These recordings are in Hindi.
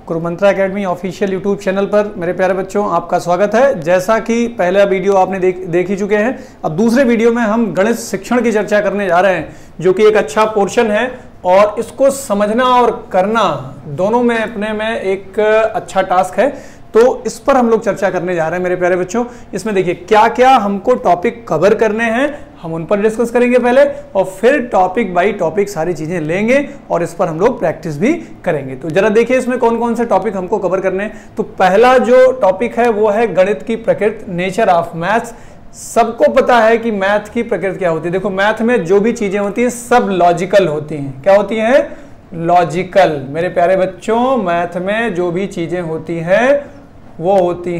गुरुमंत्रा एकेडमी ऑफिशियल यूट्यूब चैनल पर मेरे प्यारे बच्चों आपका स्वागत है। जैसा कि पहला वीडियो आपने देख ही चुके हैं, अब दूसरे वीडियो में हम गणित शिक्षण की चर्चा करने जा रहे हैं, जो कि एक अच्छा पोर्शन है और इसको समझना और करना दोनों में अपने में एक अच्छा टास्क है। तो इस पर हम लोग चर्चा करने जा रहे हैं मेरे प्यारे बच्चों। इसमें देखिए क्या क्या हमको टॉपिक कवर करने हैं, हम उन पर डिस्कस करेंगे पहले और फिर टॉपिक बाय टॉपिक सारी चीजें लेंगे और इस पर हम लोग प्रैक्टिस भी करेंगे। तो जरा देखिए इसमें कौन कौन से टॉपिक हमको कवर करने हैं। तो पहला जो टॉपिक है वो है गणित की प्रकृति, नेचर ऑफ मैथ्स। सबको पता है कि मैथ की प्रकृति क्या होती है। देखो मैथ में जो भी चीजें होती हैं सब लॉजिकल होती हैं। क्या होती हैं? लॉजिकल। मेरे प्यारे बच्चों मैथ में जो भी चीजें होती हैं वो होती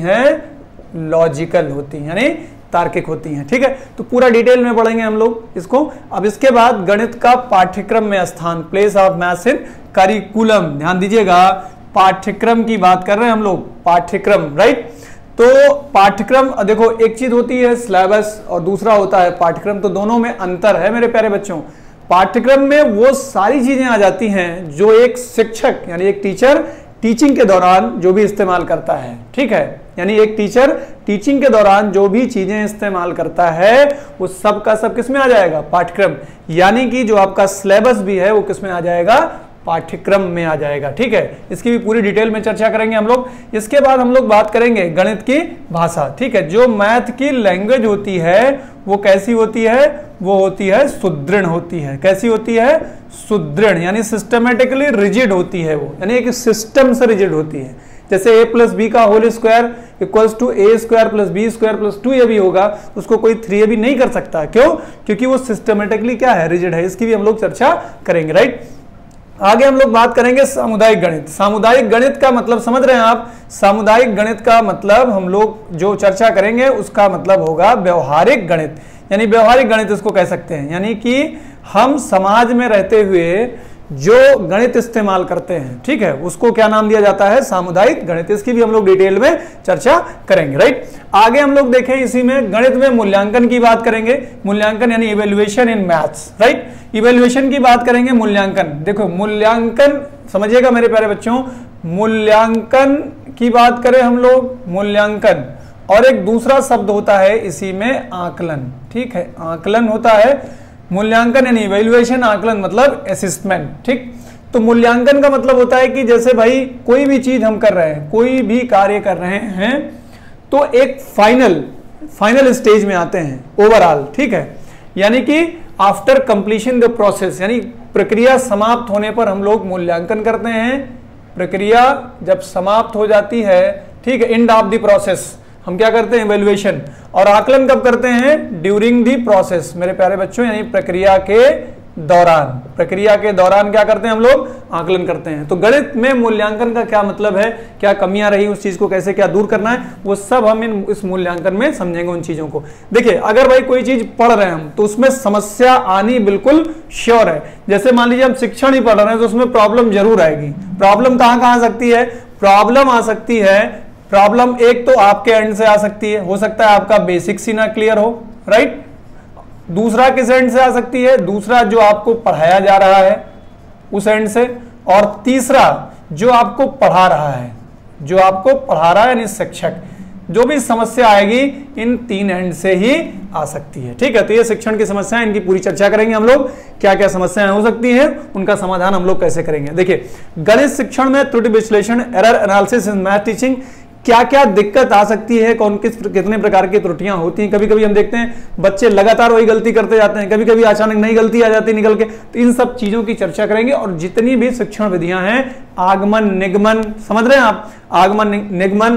हैं लॉजिकल होती हैं, यानी तार्किक होती हैं। ठीक है, तो पूरा डिटेल में पढ़ेंगे हम लोग इसको। अब इसके बाद गणित का पाठ्यक्रम में स्थान, place of maths in curriculum. ध्यान दीजिएगा, पाठ्यक्रम की बात कर रहे हैं हम लोग, पाठ्यक्रम, राइट। तो पाठ्यक्रम देखो एक चीज होती है सिलेबस और दूसरा होता है पाठ्यक्रम, तो दोनों में अंतर है मेरे प्यारे बच्चों। पाठ्यक्रम में वो सारी चीजें आ जाती हैं जो एक शिक्षक यानी एक टीचर टीचिंग के दौरान जो भी इस्तेमाल करता है। ठीक है, यानी एक टीचर टीचिंग के दौरान जो भी चीजें इस्तेमाल करता है वो सब का सब किस में आ जाएगा? पाठ्यक्रम। यानी कि जो आपका सिलेबस भी है वो किस में आ जाएगा? पाठ्यक्रम में आ जाएगा। ठीक है, इसकी भी पूरी डिटेल में चर्चा करेंगे हम लोग। इसके बाद हम लोग बात करेंगे गणित की भाषा। ठीक है, जो मैथ की लैंग्वेज होती है वो कैसी होती है? वो होती है सुदृढ़ होती है। कैसी होती है? सुदृढ़, यानी सिस्टमेटिकली रिजिड होती है वो, यानी एक सिस्टम से रिजिड होती है। जैसे a प्लस बी का whole square equals to A square plus B square plus 2ab होगा, उसको कोई 3ab नहीं कर सकता। क्यों? क्योंकि वो सिस्टमेटिकली क्या है? रिजिड है। इसकी भी हम लोग चर्चा करेंगे, राइट। आगे हम लोग बात करेंगे सामुदायिक गणित। सामुदायिक गणित का मतलब समझ रहे हैं आप? सामुदायिक गणित का मतलब हम लोग जो चर्चा करेंगे उसका मतलब होगा व्यवहारिक गणित, यानी व्यवहारिक गणित इसको कह सकते हैं। यानी कि हम समाज में रहते हुए जो गणित इस्तेमाल करते हैं, ठीक है, उसको क्या नाम दिया जाता है? सामुदायिक गणित। इसकी भी हम लोग डिटेल में चर्चा करेंगे, राइट। आगे हम लोग देखें इसी में गणित में मूल्यांकन की बात करेंगे। मूल्यांकन यानी evaluation in maths, right. Evaluation की बात करेंगे, मूल्यांकन। देखो मूल्यांकन समझिएगा मेरे प्यारे बच्चों, मूल्यांकन की बात करें हम लोग, मूल्यांकन और एक दूसरा शब्द होता है इसी में आकलन। ठीक है, आकलन होता है। मूल्यांकन यानी इवैल्यूएशन, आकलन मतलब असेसमेंट। ठीक, तो मूल्यांकन का मतलब होता है कि जैसे भाई कोई भी चीज हम कर रहे हैं, कोई भी कार्य कर रहे हैं तो एक फाइनल स्टेज में आते हैं, ओवरऑल। ठीक है, यानी कि आफ्टर कंप्लीशन द प्रोसेस, यानी प्रक्रिया समाप्त होने पर हम लोग मूल्यांकन करते हैं। प्रक्रिया जब समाप्त हो जाती है, ठीक है, एंड ऑफ द प्रोसेस, हम क्या करते हैं? इवैल्यूएशन। और आकलन कब करते हैं? ड्यूरिंग दी प्रोसेस मेरे प्यारे बच्चों, यानी प्रक्रिया के दौरान। प्रक्रिया के दौरान क्या करते हैं हम लोग? आकलन करते हैं। तो गणित में मूल्यांकन का क्या मतलब है, क्या कमियां रही, उस चीज को कैसे क्या दूर करना है, वो सब हम इस मूल्यांकन में समझेंगे उन चीजों को। देखिए अगर भाई कोई चीज पढ़ रहे हैं हम तो उसमें समस्या आनी बिल्कुल श्योर है। जैसे मान लीजिए हम शिक्षण ही पढ़ रहे हैं तो उसमें प्रॉब्लम जरूर आएगी। प्रॉब्लम कहां आ सकती है? प्रॉब्लम आ सकती है, प्रॉब्लम एक तो आपके एंड से आ सकती है, हो सकता है आपका बेसिक्स ही ना क्लियर हो, राइट। दूसरा किस एंड से आ सकती है? दूसरा जो आपको पढ़ाया जा रहा है उस एंड से, और तीसरा जो आपको पढ़ा रहा है, जो आपको पढ़ा रहा है यानी शिक्षक। जो भी समस्या आएगी इन तीन एंड से ही आ सकती है। ठीक है, तो ये शिक्षण की समस्याएं, इनकी पूरी चर्चा करेंगे हम लोग। क्या क्या समस्याएं हो सकती हैं, उनका समाधान हम लोग कैसे करेंगे। देखिए गणित शिक्षण में त्रुटि विश्लेषण, error analysis in math teaching, क्या क्या दिक्कत आ सकती है, कौन कितने प्रकार की त्रुटियां होती हैं। कभी कभी हम देखते हैं बच्चे लगातार वही गलती करते जाते हैं, कभी कभी अचानक नई गलती आ जाती है निकल के। तो इन सब चीजों की चर्चा करेंगे और जितनी भी शिक्षण विधियां हैं, आगमन निगमन, समझ रहे हैं आप? आगमन निगमन,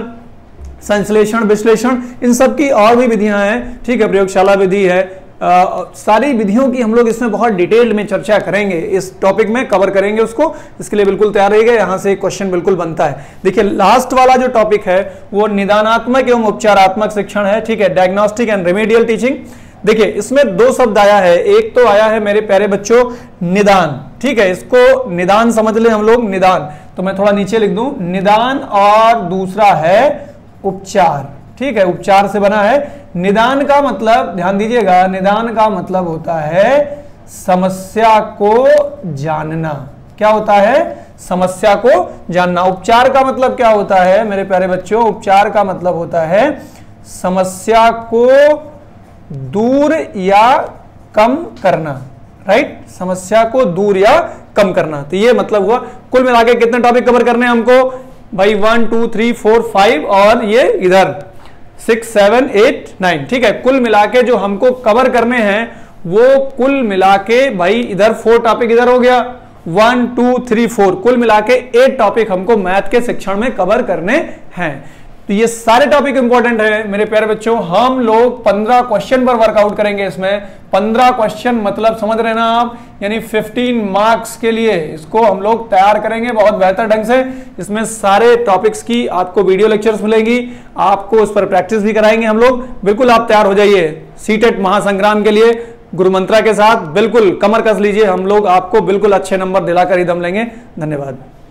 संश्लेषण विश्लेषण, इन सब की और भी विधियां हैं। ठीक है, प्रयोगशाला विधि है, सारी विधियों की हम लोग इसमें बहुत डिटेल में चर्चा करेंगे। इस टॉपिक में कवर करेंगे उसको, इसके लिए बिल्कुल तैयार रहिएगा। यहां से एक क्वेश्चन बिल्कुल बनता है। देखिए लास्ट वाला जो टॉपिक है वो निदानात्मक एवं उपचारात्मक शिक्षण है। ठीक है, डायग्नोस्टिक एंड रेमेडियल टीचिंग। देखिए इसमें दो शब्द आया है, एक तो आया है मेरे प्यारे बच्चों निदान। ठीक है, इसको निदान समझ ले हम लोग, निदान। तो मैं थोड़ा नीचे लिख दूं निदान, और दूसरा है उपचार। ठीक है, उपचार से बना है। निदान का मतलब ध्यान दीजिएगा, निदान का मतलब होता है समस्या को जानना। क्या होता है? समस्या को जानना। उपचार का मतलब क्या होता है मेरे प्यारे बच्चों? उपचार का मतलब होता है समस्या को दूर या कम करना, राइट? समस्या को दूर या कम करना। तो ये मतलब हुआ। कुल मिला के कितने टॉपिक कवर करने हैं हमको भाई? 1 2 3 4 5 और ये इधर 6 7 8 9, ठीक है। कुल मिला के जो हमको कवर करने हैं वो कुल मिला के भाई इधर 4 टॉपिक इधर हो गया, 1 2 3 4, कुल मिला के 8 टॉपिक हमको मैथ के शिक्षण में कवर करने हैं। तो ये सारे टॉपिक इंपॉर्टेंट है मेरे प्यारे बच्चों। हम लोग 15 क्वेश्चन पर वर्कआउट करेंगे। इसमें 15 क्वेश्चन मतलब समझ रहे ना आप, यानी 15 मार्क्स के लिए इसको हम लोग तैयार करेंगे बहुत बेहतर ढंग से। इसमें सारे टॉपिक्स की आपको वीडियो लेक्चर्स मिलेंगी, आपको उस पर प्रैक्टिस भी कराएंगे हम लोग। बिल्कुल आप तैयार हो जाइए सीटेट महासंग्राम के लिए गुरु मंत्रा के साथ। बिल्कुल कमर कस लीजिए, हम लोग आपको बिल्कुल अच्छे नंबर दिलाकर ही दम लेंगे। धन्यवाद।